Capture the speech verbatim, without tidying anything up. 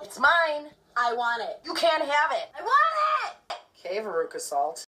It's mine. I want it. You can't have it. I want it! Okay, Veruca Salt.